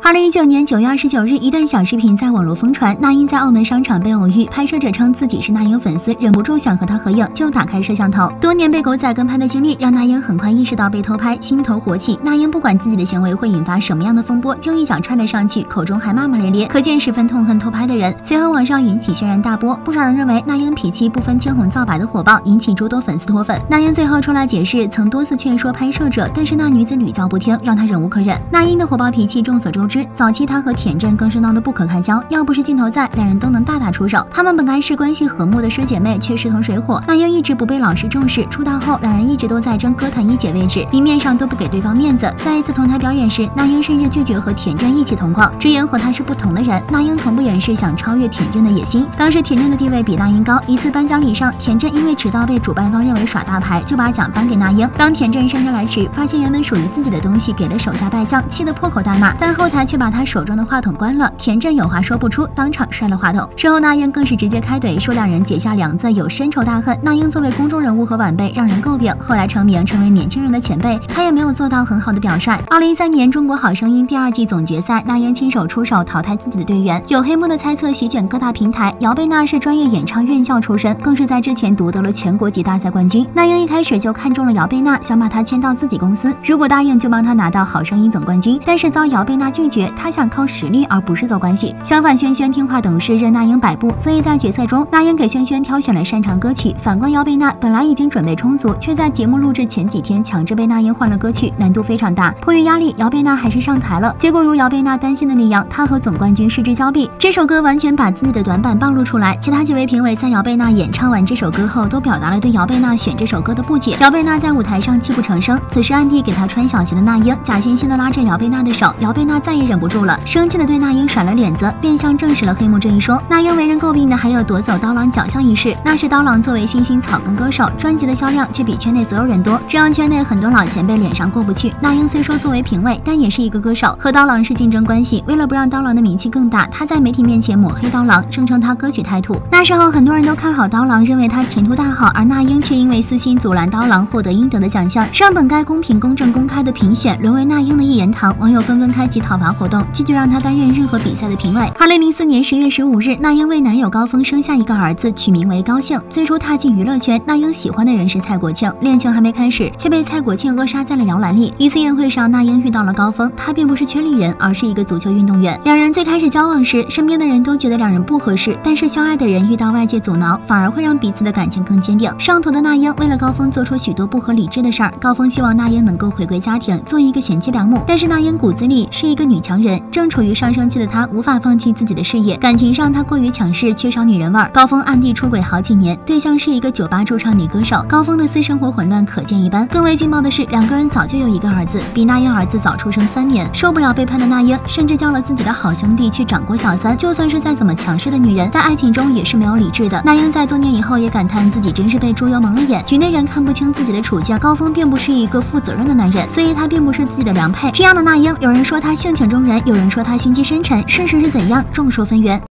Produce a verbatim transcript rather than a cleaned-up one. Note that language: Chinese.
二零一九年九月二十九日，一段小视频在网络疯传，那英在澳门商场被偶遇，拍摄者称自己是那英粉丝，忍不住想和她合影，就打开摄像头。多年被狗仔跟拍的经历，让那英很快意识到被偷拍，心头火起。那英不管自己的行为会引发什么样的风波，就一脚踹了上去，口中还骂骂咧咧，可见十分痛恨偷拍的人。随后网上引起轩然大波，不少人认为那英脾气不分青红皂白的火爆，引起诸多粉丝脱粉。那英最后出来解释，曾多次劝说拍摄者，但是那女子屡教不听，让她忍无可忍。那英的火爆脾气众所周知，早期她和田震更是闹得不可开交，要不是镜头在，两人都能大打出手。她们本该是关系和睦的师姐妹，却势同水火。那英一直不被老师重视，出道后两人一直都在争歌坛一姐位置，明面上都不给对方面子。在一次同台表演时，那英甚至拒绝和田震一起同框，直言和他是不同的人。那英从不掩饰想超越田震的野心。当时田震的地位比那英高，一次颁奖礼上，田震因为迟到被主办方认为耍大牌，就把奖颁给那英。当田震姗姗来迟，发现原本属于自己的东西给了手下败将，气得破口大骂，但后台却把他手中的话筒关了。田震有话说不出，当场摔了话筒。事后那英更是直接开怼，说两人结下梁子，有深仇大恨。那英作为公众人物和晚辈，让人诟病，后来成名，成为年轻人的前辈，他也没有做到很好的表率。二零一三年中国好声音第二季总决赛，那英亲手出手淘汰自己的队员，有黑幕的猜测席卷各大平台。姚贝娜是专业演唱院校出身，更是在之前夺得了全国级大赛冠军。那英一开始就看中了姚贝娜，想把她签到自己公司，如果答应就帮她拿到好声音总冠军，但是遭姚贝娜拒绝，她想靠实力而不是走关系。相反，轩轩听话懂事，任那英摆布，所以在决赛中，那英给轩轩挑选了擅长歌曲。反观姚贝娜本来已经准备充足，却在节目录制前几天强制被那英换了歌曲，难度非常大。迫于压力，姚贝娜还是上台了，结果如姚贝娜担心的那样，她和总冠军失之交臂。这首歌完全把自己的短板暴露出来。其他几位评委在姚贝娜演唱完这首歌后，都表达了对姚贝娜选这首歌的不解。姚贝娜在舞台上泣不成声，此时暗地给她穿小鞋的那英假惺惺的拉着姚贝娜的手，姚贝娜再也忍不住了，生气的对那英甩了脸子，变相证实了黑幕这一说。那英为人诟病的还有夺走刀郎奖项一事，那是刀郎作为新兴草根歌手，专辑的销量却比圈内所有人多，这让圈内很多老前辈脸上过不去。那英虽说作为评委，但也是一个歌手，和刀郎是竞争关系。为了不让刀郎的名气更大，他在媒体面前抹黑刀郎，声称他歌曲太土。那时候很多人都看好刀郎，认为他前途大好，而那英却因为私心阻拦刀郎获得应得的奖项，让本该公平公正公开的评选沦为那英的一言堂。网友纷纷开启讨伐活动，拒绝让他担任任何比赛的评委。二零零四年十月十五日，那英为男友高峰生下一个儿子，取名为高兴。最初踏进娱乐圈，那英喜欢的人是蔡国庆，恋情还没开始，却被蔡国庆扼杀在了摇篮里。一次宴会上，那英遇到了高峰，他并不是圈里人，而是一个足球运动员。两人最开始交往时，身边的人都觉得两人不合适，但是相爱的人遇到外界阻挠，反而会让彼此的感情更坚定。上头的那英为了高峰做出许多不合理智的事儿，高峰希望那英能够回归家庭，做一个贤妻良母，但是那英骨子里是一个女强人，正处于上升期的她无法放弃自己的事业，感情上她过于强势，缺少女人味儿。高峰暗地出轨好几年，对象是一个酒吧驻唱女歌手，高峰的私生活混乱可见一斑。更为劲爆的是，两个人早就有一个儿子，比那英儿子早出生三年。受不了背叛的那英，甚至叫了自己的好兄弟去掌过小三。就算是再怎么强势的女人，在爱情中也是没有理智的。那英在多年以后也感叹自己真是被猪油蒙了眼，局内人看不清自己的处境。高峰并不是一个负责任的男人，所以他并不是自己的良配。这样的那英，有人说他性情中人，有人说他心机深沉，事实是怎样，众说纷纭。